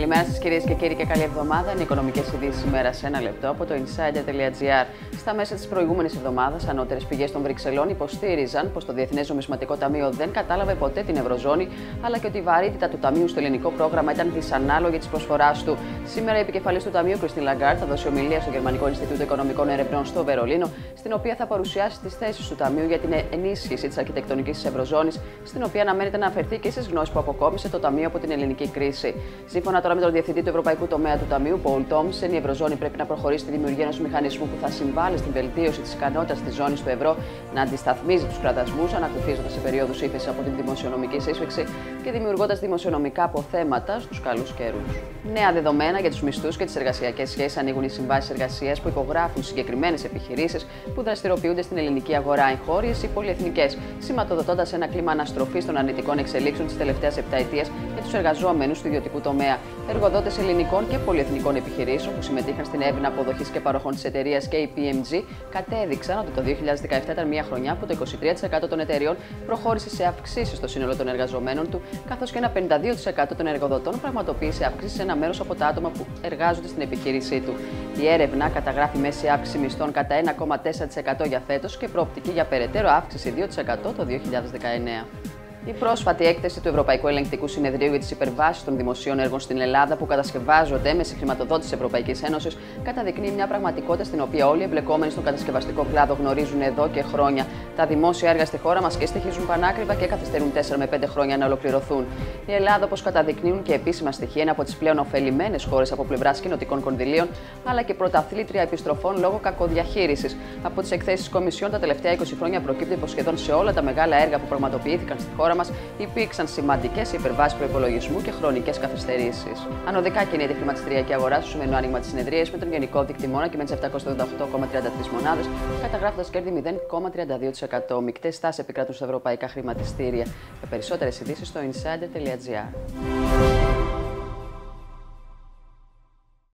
Καλημέρα σας κυρίες και κύριοι και καλή εβδομάδα. Είναι οι οικονομικές ειδήσεις ημέρα σε ένα λεπτό από το insider.gr. Στα μέσα της προηγούμενης εβδομάδας, ανώτερες πηγές των Βρυξελών υποστήριζαν πως το Διεθνές Νομισματικό Ταμείο δεν κατάλαβε ποτέ την Ευρωζώνη, αλλά και ότι η βαρύτητα του Ταμείου στο ελληνικό πρόγραμμα ήταν δυσανάλογη της προσφοράς του. Σήμερα η επικεφαλής του Ταμείου, Κριστίν Λαγκάρντ, θα δώσει ομιλία στο Γερμανικό Ινστιτούτο Οικονομικών Ερευνών στο Βερολίνο, στην οποία θα παρουσιάσει τις θέσεις του Ταμείου για την ενίσχυση της αρχιτεκτονικής της Ευρωζώνης, στην οποία αναμένεται να αφαιρθεί και στις γνώσεις που αποκόμισε το Ταμείο από την ελληνική κρίση. Σύμφωνα τώρα με τον Διευθυντή του Ευρωπαϊκού Τομέα του Ταμείου, Πολ Τόμσεν, η Ευρωζώνη πρέπει να προχωρήσει στη δημιουργία ενός μηχανισμού που θα συμβάλλει στην βελτίωση της ικανότητας της ζώνης του ευρώ να αντισταθμίζει τους κραδασμούς, ανακουφίζοντας σε περίοδους ύφεσης από την δημοσιονομική σύσφυξη και δημιουργώντας δημοσιονομικά αποθέματα στους καλούς καιρούς. Νέα δεδομένα για τους μισθούς και τις εργασιακές σχέσεις ανοίγουν οι συμβάσεις εργασίας που υπογράφουν συγκεκριμένες επιχειρήσεις που δραστηριοποιούνται στην ελληνική αγορά, εγχώριες ή πολυεθνικές, σηματοδοτώντας ένα κλίμα αναστροφής των αρνητικών εξελίξεων της τελευταίας επταετίας για τους εργαζόμενους του ιδιωτικού τομέα. Εργοδότες ελληνικών και πολυεθνικών επιχειρήσεων που συμμετείχαν στην έρευνα αποδοχής και παροχών της εταιρείας KPMG κατέδειξαν ότι το 2017 ήταν μια χρονιά που το 23% των εταιρεών προχώρησε σε αυξήσεις στο σύνολο των εργαζομένων του, καθώς και ένα 52% των εργοδοτών πραγματοποίησε αυξήσεις σε ένα μέρος από τα άτομα που εργάζονται στην επιχείρησή του. Η έρευνα καταγράφει μέση αύξηση μισθών κατά 1,4% για φέτος και προοπτική για περαιτέρω αύξηση 2% το 2019. Η πρόσφατη έκθεση του Ευρωπαϊκού Ελεγκτικού Συνεδρίου για τις υπερβάσεις των δημοσίων έργων στην Ελλάδα, που κατασκευάζονται με συγχρηματοδότηση της Ευρωπαϊκής Ένωσης, καταδεικνύει μια πραγματικότητα στην οποία όλοι οι εμπλεκόμενοι στον κατασκευαστικό κλάδο γνωρίζουν εδώ και χρόνια. Τα δημόσια έργα στη χώρα μας και στοιχίζουν πανάκριβα και καθυστερούν 4 με 5 χρόνια να ολοκληρωθούν. Η Ελλάδα, όπως καταδεικνύουν και επίσημα στοιχεία, είναι από τις πλέον ωφελημένες χώρες από πλευράς κοινοτικών κονδυλίων, αλλά και πρωταθλήτρια επιστροφών λόγω κακοδιαχείρισης. Από τις εκθέσεις Κομισιόν τα τελευταία 20 χρόνια προκύπτει πως σχεδόν σε όλα τα μεγάλα έργα που πραγματοποιήθηκαν στη χώρα μας υπήρξαν σημαντικές υπερβάσεις προϋπολογισμού και χρονικές καθυστερήσεις. Ανωδικά κινείται η χρηματιστηριακή αγορά στο σημερινό άνοιγμα της συνεδρίας με τον γενικό δείκτη και με τις 788,33 μονάδες, καταγράφοντας κέρδη 0,32%. Μικτές τάσεις επικρατούν στα ευρωπαϊκά χρηματιστήρια. Για περισσότερες ειδήσεις στο insider.gr.